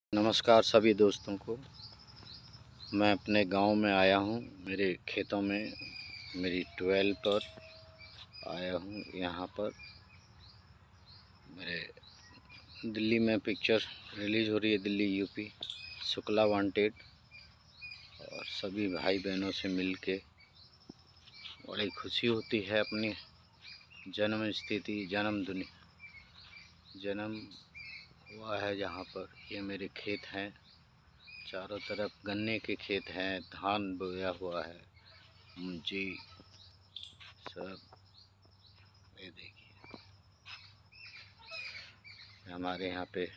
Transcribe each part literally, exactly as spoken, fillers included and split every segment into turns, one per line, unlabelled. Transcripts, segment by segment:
नमस्कार सभी दोस्तों को। मैं अपने गांव में आया हूं, मेरे खेतों में मेरी ट्वेल्व पर आया हूं। यहां पर मेरे दिल्ली में पिक्चर रिलीज़ हो रही है, दिल्ली यूपी, शुक्ला वांटेड। और सभी भाई बहनों से मिलके बड़ी खुशी होती है। अपनी जन्म स्थिति जन्म दुनिया जन्म हुआ है जहां पर। ये मेरे खेत हैं, चारों तरफ गन्ने के खेत हैं, धान बोया हुआ है, जी सब। ये देखिए हमारे यहाँ पे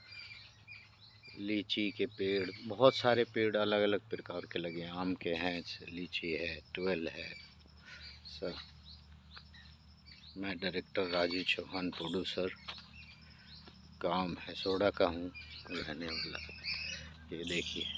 लीची के पेड़, बहुत सारे पेड़ अलग अलग प्रकार के लगे हैं। आम के हैं, लीची है, ट्वेल है सब। मैं डायरेक्टर राजू चौहान, प्रोड्यूसर, काम है सोडा का हूँ रहने वाला। ये देखिए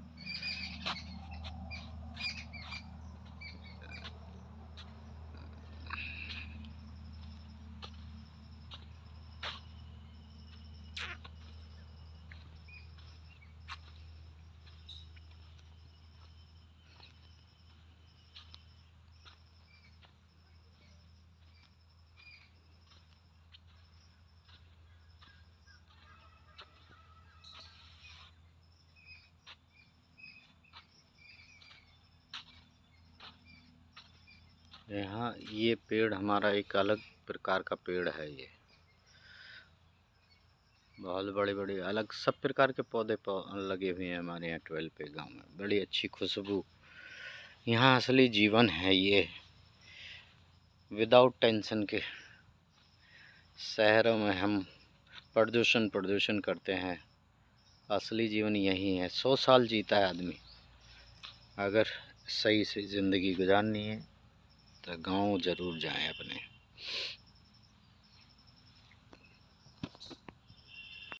यहाँ ये पेड़ हमारा एक अलग प्रकार का पेड़ है। ये बहुत बड़े बड़े अलग सब प्रकार के पौधे लगे हुए हैं हमारे यहाँ ट्वेल्व पे गांव में। बड़ी अच्छी खुशबू, यहाँ असली जीवन है ये। विदाउट टेंशन के शहरों में हम प्रदूषण प्रदूषण करते हैं, असली जीवन यही है। सौ साल जीता है आदमी। अगर सही से ज़िंदगी गुजारनी है तो गांव ज़रूर जाएं अपने।